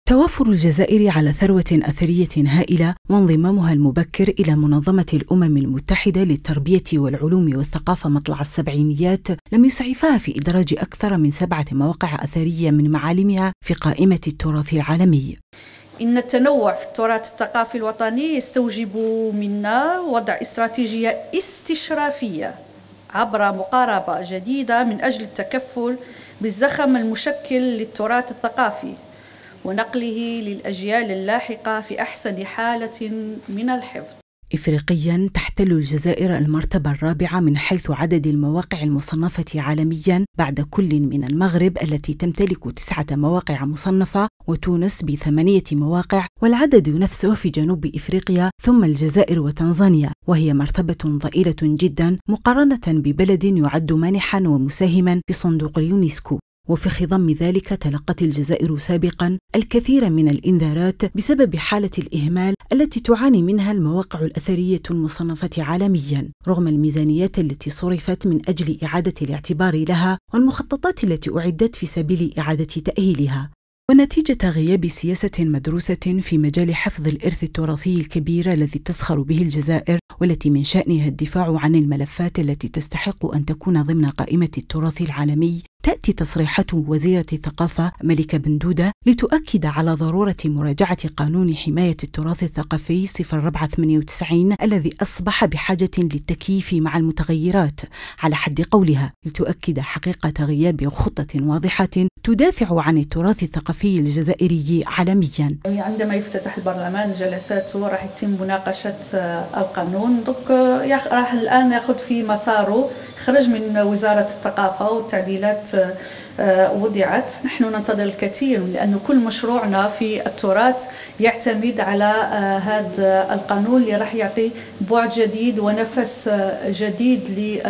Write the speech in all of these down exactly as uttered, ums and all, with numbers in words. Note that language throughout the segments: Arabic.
توافر الجزائر على ثروة أثرية هائلة وانضمامها المبكر إلى منظمة الأمم المتحدة للتربية والعلوم والثقافة مطلع السبعينيات لم يسعفها في إدراج أكثر من سبعة مواقع أثرية من معالمها في قائمة التراث العالمي. إن التنوع في التراث الثقافي الوطني يستوجب منا وضع استراتيجية استشرافية عبر مقاربة جديدة من أجل التكفل بالزخم المشكل للتراث الثقافي ونقله للأجيال اللاحقة في أحسن حالة من الحفظ. إفريقياً تحتل الجزائر المرتبة الرابعة من حيث عدد المواقع المصنفة عالمياً بعد كل من المغرب التي تمتلك تسعة مواقع مصنفة وتونس بثمانية مواقع، والعدد نفسه في جنوب إفريقيا ثم الجزائر وتنزانيا، وهي مرتبة ضئيلة جداً مقارنة ببلد يعد مانحاً ومساهماً في صندوق اليونسكو. وفي خضم ذلك تلقت الجزائر سابقاً الكثير من الإنذارات بسبب حالة الإهمال التي تعاني منها المواقع الأثرية المصنفة عالمياً رغم الميزانيات التي صرفت من أجل إعادة الاعتبار لها والمخططات التي أعدت في سبيل إعادة تأهيلها. ونتيجة غياب سياسة مدروسة في مجال حفظ الإرث التراثي الكبير الذي تسخر به الجزائر والتي من شأنها الدفاع عن الملفات التي تستحق أن تكون ضمن قائمة التراث العالمي، تأتي تصريحات وزيرة الثقافة ملكة بن دودة لتؤكد على ضرورة مراجعة قانون حماية التراث الثقافي صفر أربعة ثمانية وتسعين الذي أصبح بحاجة للتكييف مع المتغيرات على حد قولها، لتؤكد حقيقة غياب خطة واضحة تدافع عن التراث الثقافي الجزائري عالميا. عندما يفتتح البرلمان جلساته راح يتم مناقشة القانون، دوك راح الآن ياخذ في مساره، خرج من وزارة الثقافة والتعديلات وضعت. نحن ننتظر الكثير لأن كل مشروعنا في التراث يعتمد على هذا القانون اللي راح يعطي بعد جديد ونفس جديد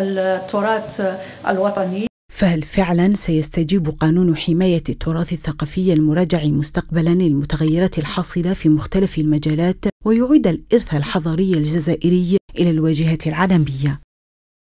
للتراث الوطني. فهل فعلا سيستجيب قانون حماية التراث الثقافي المراجع مستقبلا للمتغيرات الحاصلة في مختلف المجالات ويعيد الإرث الحضاري الجزائري إلى الواجهة العالمية؟